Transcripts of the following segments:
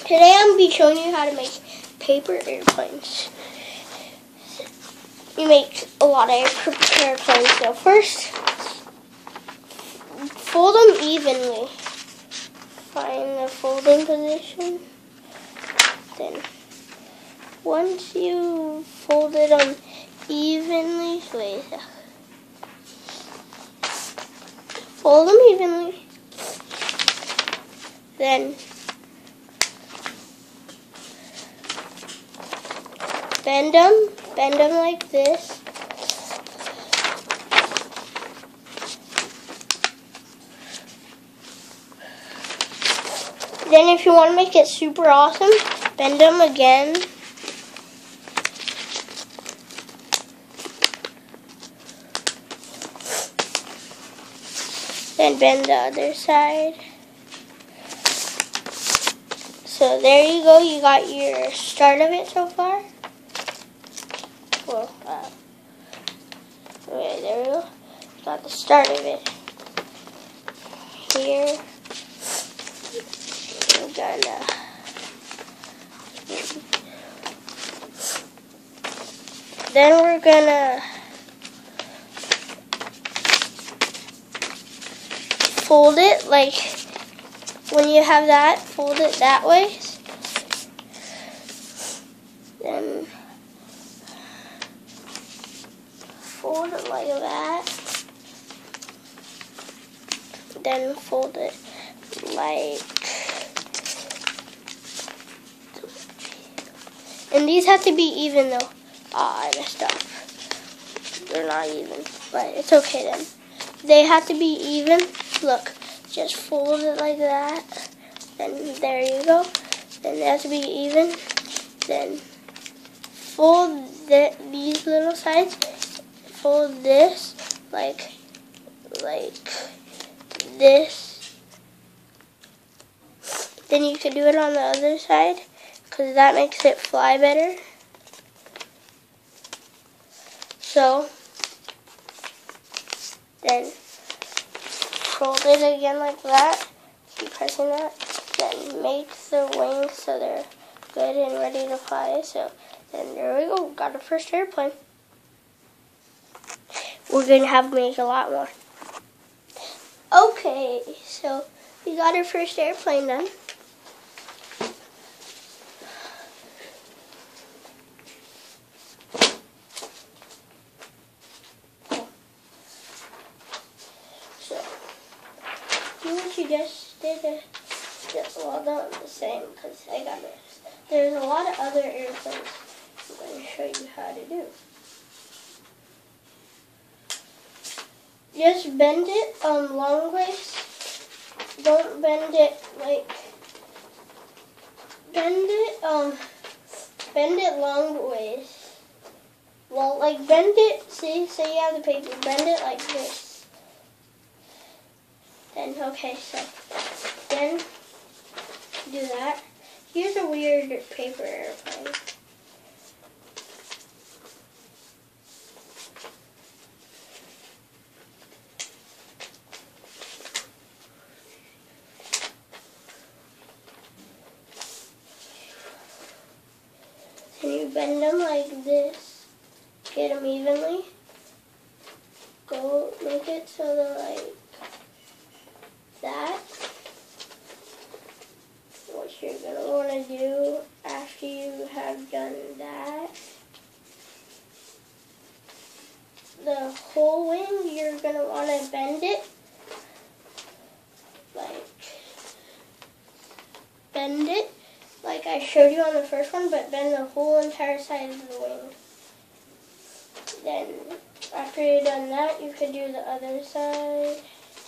Today I'm going to be showing you how to make paper airplanes. You make a lot of airplanes. So first, fold them evenly. Find the folding position. Then, once you folded them evenly, fold them evenly. Then bend them like this. Then if you want to make it super awesome, bend them again. Then bend the other side. So there you go, you got your start of it so far. Well, okay, there we go. Got the start of it. Here, we're gonna then we're gonna fold it like when you have that, fold it that way. Then fold it like that. Then fold it like, and these have to be even though. I messed up. They're not even, but it's okay then. They have to be even. Look, just fold it like that. Then there you go. Then they have to be even. Then fold these little sides. Fold this like this. Then you can do it on the other side because that makes it fly better. So then fold it again like that. Keep pressing that. Then make the wings so they're good and ready to fly. So then there we go. Got our first airplane. We're going to have to make a lot more. Okay, so we got our first airplane done. So, do what you just did. Well, not the same because I got this. There's a lot of other airplanes I'm going to show you how to do. Just bend it long ways. Don't bend it like, bend it long ways. Well, like bend it, see, so you have the paper, bend it like this. Then, okay, so then do that. Here's a weird paper airplane. And you bend them like this, get them evenly, go make it so they're like that. What you're going to want to do after you have done that, the whole wing, you're going to want to bend it, like I showed you on the first one, but bend the whole entire side of the wing. Then, after you've done that, you could do the other side.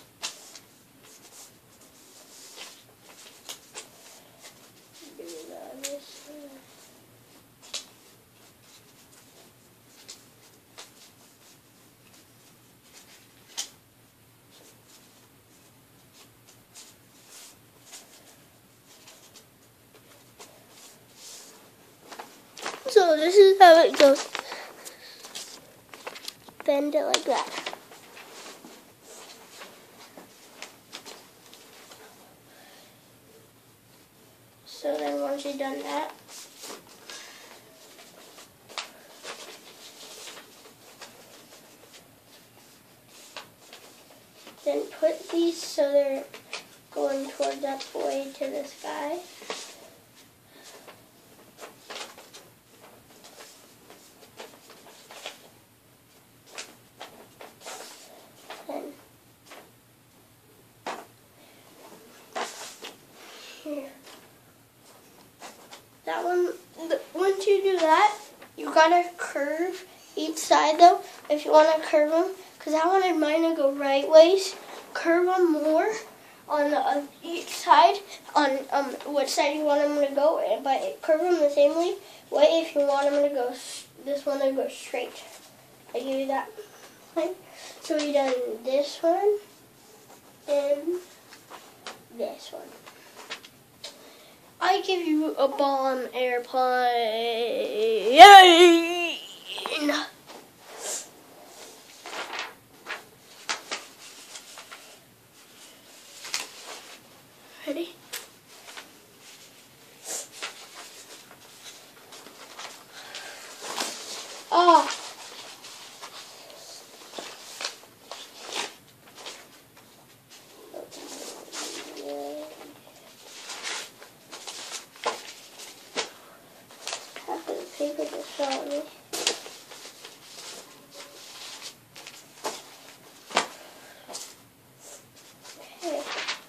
Do the other side. So this is how it goes. Bend it like that. So then once you've done that, then put these so they're going towards that way to the sky. And here. That one, once you do that, you gotta curve each side though, if you want to curve them, because I wanted mine to go right ways. Curve them more on each side, on which side you want them to go, but curve them the same way if you want them to go, this one to go straight. I give you that one. So we done this one and this one. I give you a bomb airplane. Yay! Ready? Oh. Half of the paper just fell on me. Okay.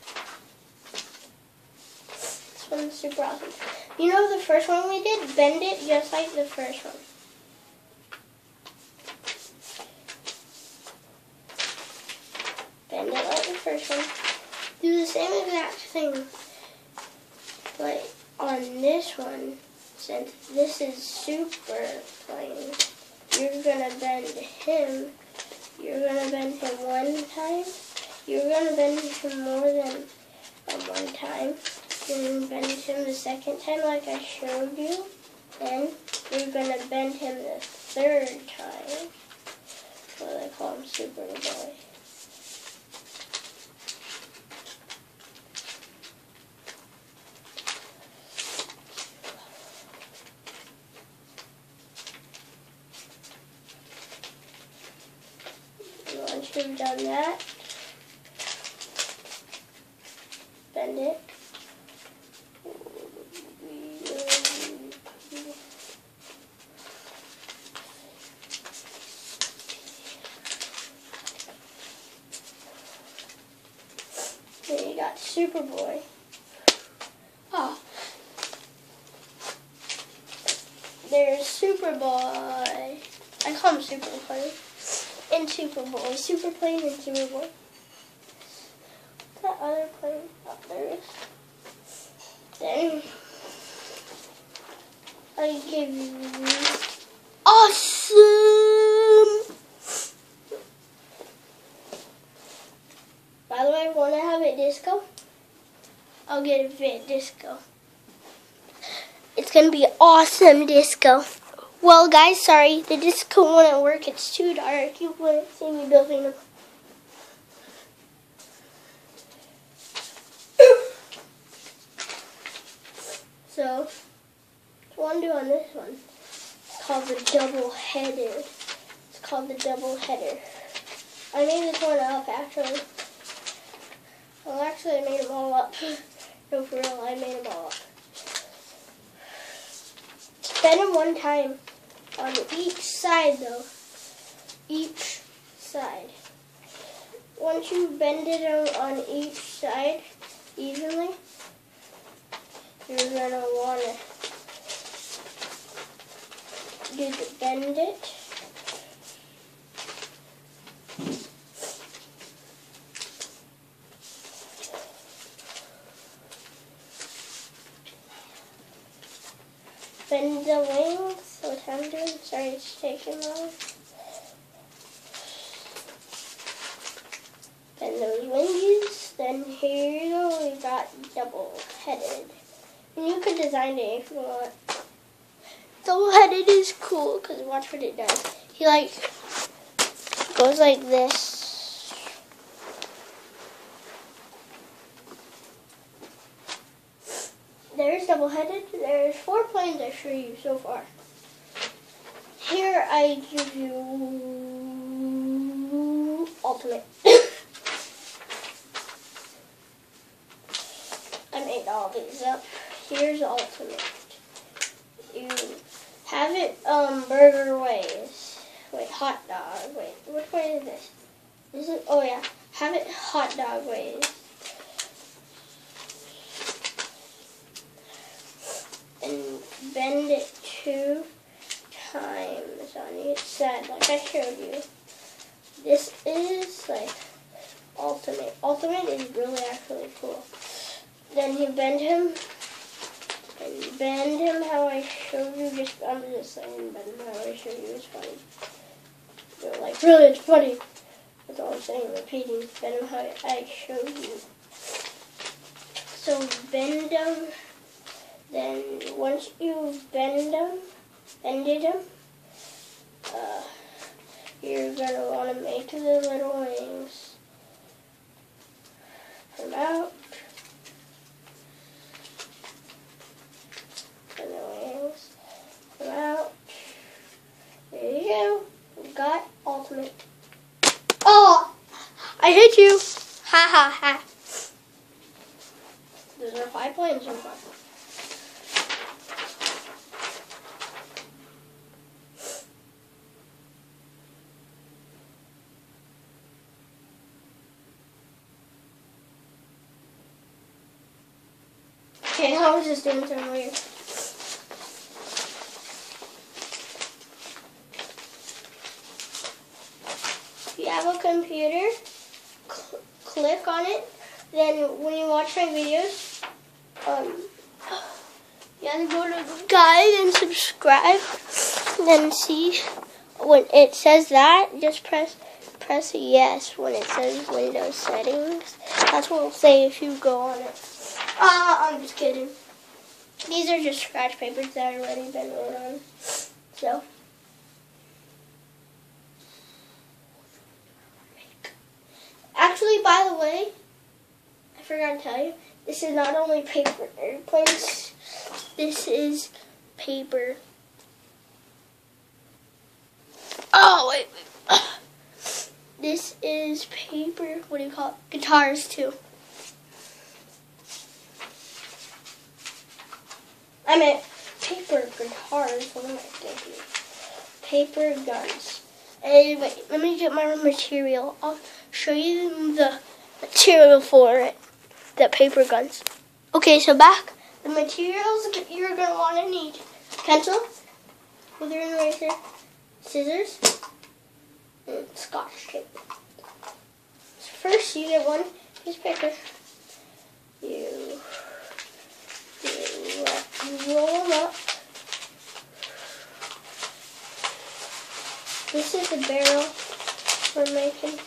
This one's super awesome. You know the first one we did? Bend it just like the first one. Bend it like the first one. Do the same exact thing. But on this one, since this is super plain, you're going to bend him. You're going to bend him one time. You're going to bend him more than one time. You're going to bend him the second time like I showed you. Then you're going to bend him the third time. So they call him Super Boy. Once you've done that, bend it. Then you got Superboy. Oh. There's Superboy. I call him Superboy. And Superboy. Superplane and Superboy. What's that other plane? Oh, there is. Then I give you awesome. By the way, want to have it disco? I'll get a bit disco. It's gonna be awesome disco. Well, guys, sorry, the disco wouldn't work. It's too dark. You wouldn't see me building them. So, what I'm doing on this one, it's called the double header. It's called the double header. I made this one up, actually. Well, actually, I made them all up. No, for real, I made them all up. Bend them one time on each side, though. Each side. Once you bend it on each side evenly, you're going to want to bend it. Bend the wings, what I'm doing. Sorry, it's taking long. Bend those wings. Then here you go, we got double-headed. And you could design it if you want. Double-headed is cool, because watch what it does. He goes like this. There's the double-headed. There's 4 planes I show you so far. Here I give you ultimate. I made all these up. Here's ultimate. You have it burger ways. Wait, hot dog. Wait, which way is this? Is it? Oh yeah, have it hot dog ways. And bend it 2 times on each side, like I showed you. This is like ultimate. Ultimate is really actually cool. Then you bend him, and bend him how I showed you. I'm just saying, bend him how I showed you. It's funny. You're like, really, it's funny. That's all I'm saying, repeating. Bend him how I showed you. So bend him. Then once you've bended him, you're going to want to make the little wings come out. And the wings come out. There you go. We got ultimate. Oh! I hit you! Ha ha ha. Those are 5 planes so far. Okay, how is this doing something weird? If you have a computer, click on it. Then when you watch my videos, you have to go to the guide and subscribe. And then see when it says that, just press yes when it says Windows settings. That's what it'll say if you go on it. I'm just kidding. These are just scratch papers that I've already been wrote on. So. Actually, by the way, I forgot to tell you, this is not only paper airplanes, this is paper. Oh, wait. This is paper, what do you call it? Guitars, too. I meant paper guitars. What am I thinking? Paper guns. Anyway, let me get my material. I'll show you the material for it. The paper guns. Okay, so back. The materials you're going to want to need. Pencil, glue eraser, scissors, and Scotch tape. So first, you get one piece of paper. You roll them up. This is the barrel we're making.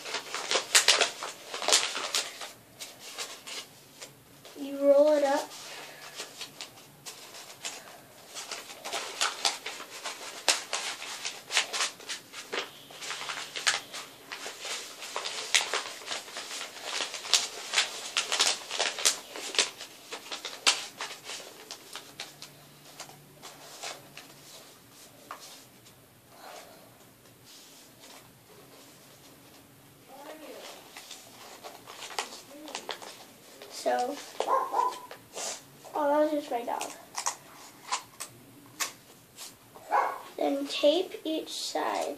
You roll it up. So, oh, that was just my dog. Then tape each side.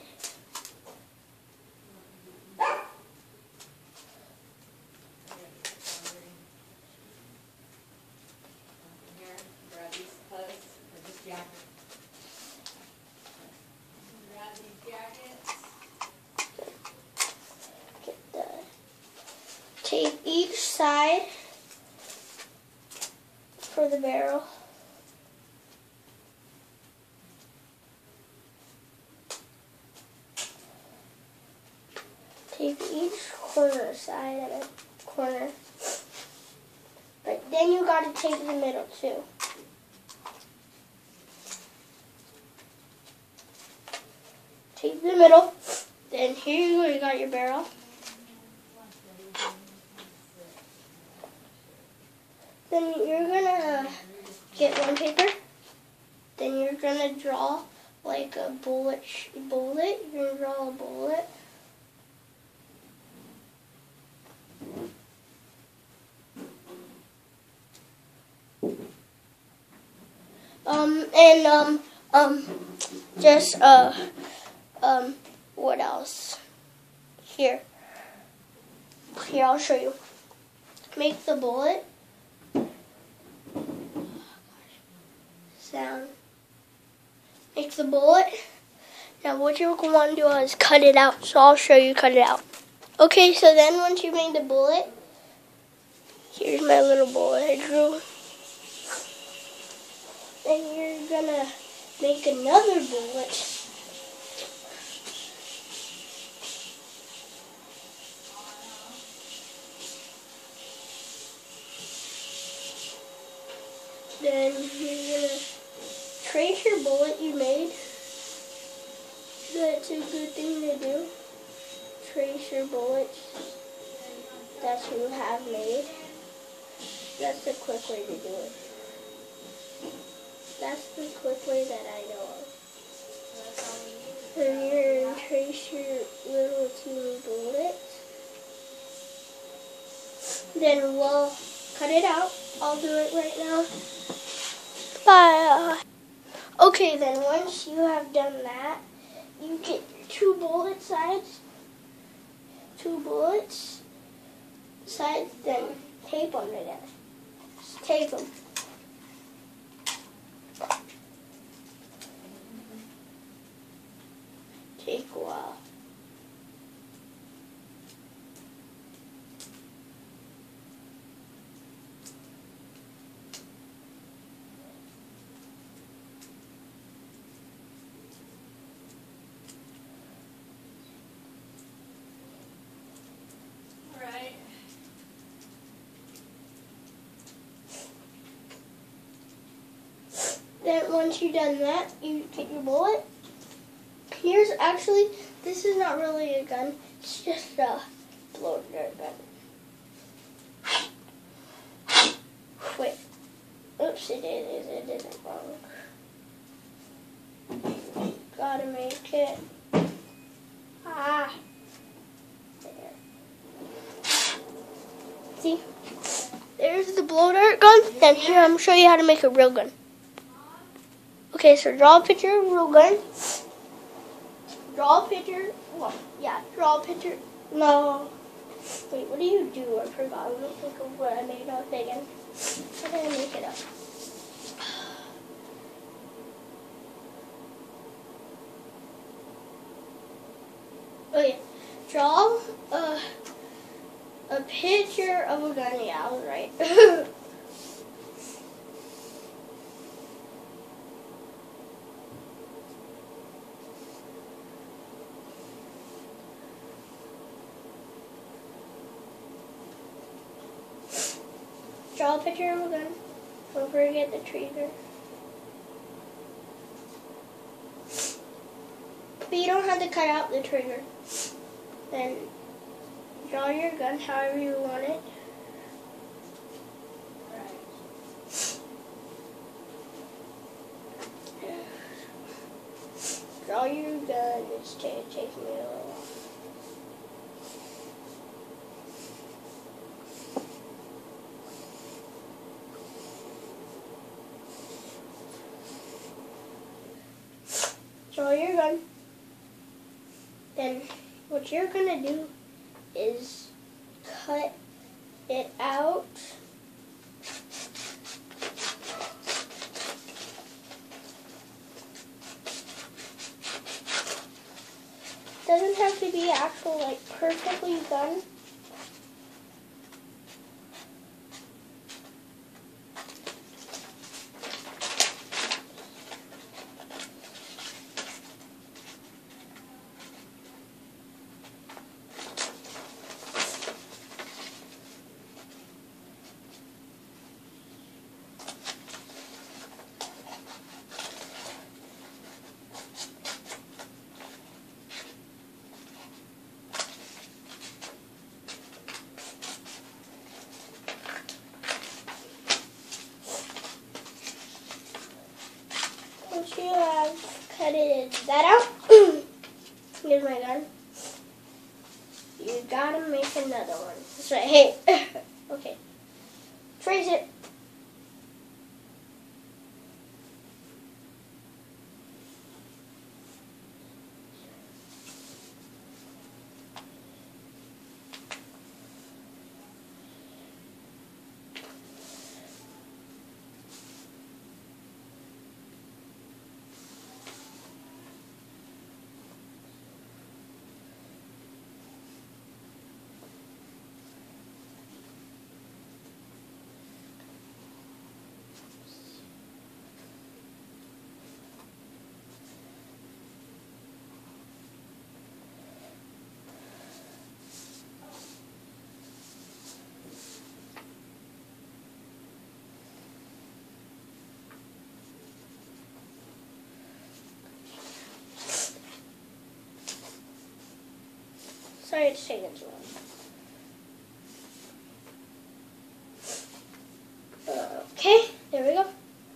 Tape each side for the barrel. Tape each side and a corner. But then you gotta tape the middle too. Tape the middle. Then here you go, you got your barrel. Then you're gonna get one paper. Then you're gonna draw like a bullet. You're gonna draw a bullet. What else? Here, I'll show you. Make the bullet sound. Make the bullet. Now what you're going to want to do is cut it out. So I'll show you cut it out. Okay, so then once you made the bullet, here's my little bullet I drew. Then you're gonna make another bullet. Then you're gonna trace your bullet you made. That's a good thing to do. Trace your bullets that you have made. That's the quick way to do it. That's the quick way that I know of. Then you're going to trace your little teeny bullets. Then we'll cut it out. I'll do it right now. Bye. Okay, then once you have done that, you get two bullet sides. Two bullets sides, then tape them together. Just tape them. Take a while. Then once you've done that, you get your bullet. Here's actually, this is not really a gun. It's just a blow dart gun. Wait. Oops, it didn't wrong. Gotta make it. Ah. There. See? There's the blow dart gun. Then here, I'm going to show you how to make a real gun. Okay, so draw a picture of a real gun. Draw a picture. Well, yeah, draw a picture. No. Wait, what do you do? I forgot. Let me think of what I made up again. How did I make it up? Okay, draw a picture of a gun. Yeah, I was right. Draw a picture of a gun. Don't forget the trigger. But you don't have to cut out the trigger. Then draw your gun however you want it. Draw your gun. It's taking me a little while. Draw your gun. Then what you're going to do is cut it out. Doesn't have to be actual, like, perfectly done. Once you have cut that out, here's my gun. You gotta make another one. That's right. Hey. Okay. Trace it. Sorry it's taking too long. Okay, there we go.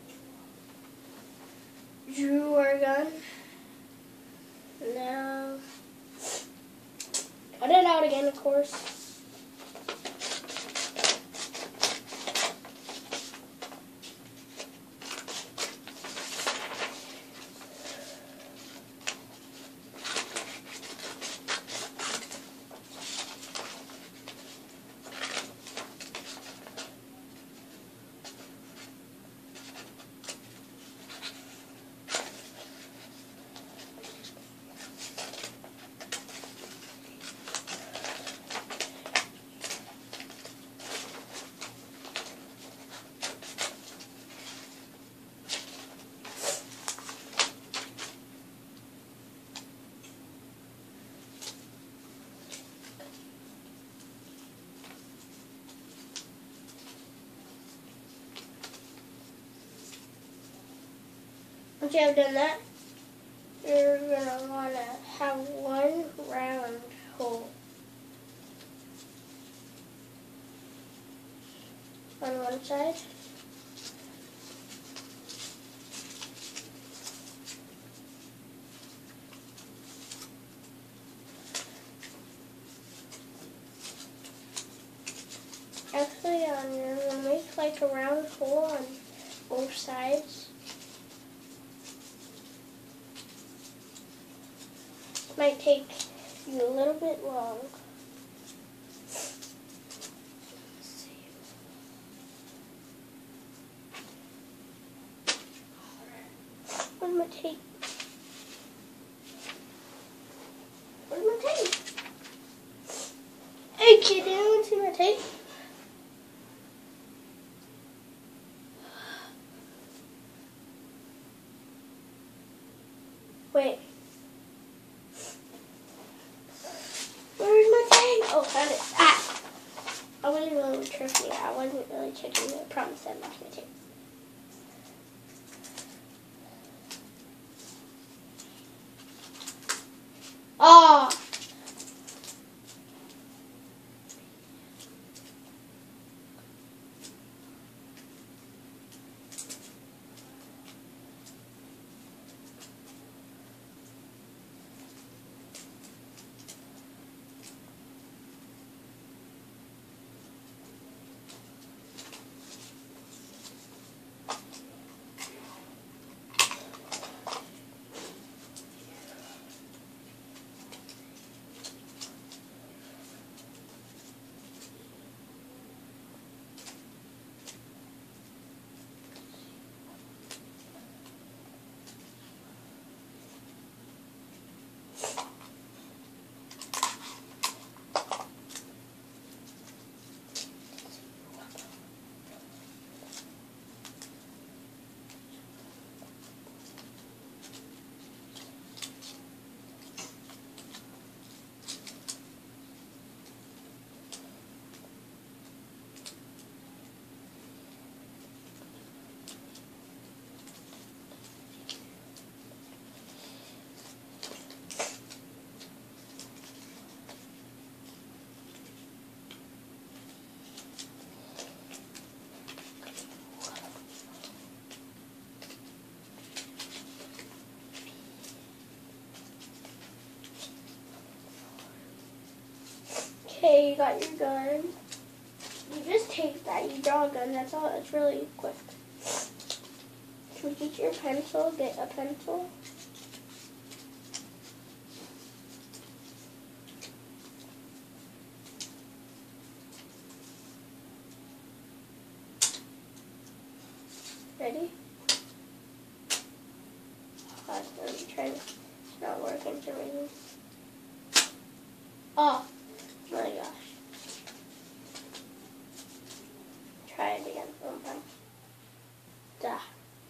Drew our gun. Now, cut it out again, of course. Once you have done that, you're going to want to have one round hole on one side. Actually, you're going to make like a round hole on both sides. Might take you a little bit long. Where's my tape? Where's my tape? Hey kid, anyone see my tape? Wait. Oh, found it. Ah! I wasn't really tripping. I wasn't really checking. I promise I lost my tape. Oh! got your gun. You just take that, you draw a gun, that's all, it's really quick. Can you get your pencil? Get a pencil. Ready? Let me try. It's not working for me. Oh my gosh. Try it again. One time. Duh.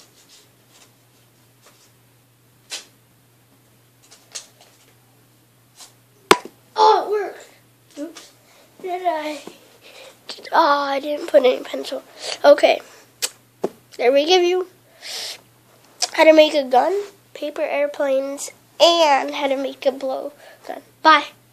Oh, it worked. Oops. Did I? Oh, I didn't put any pencil. Okay. There we give you how to make a gun, paper airplanes, and how to make a blow gun. Bye.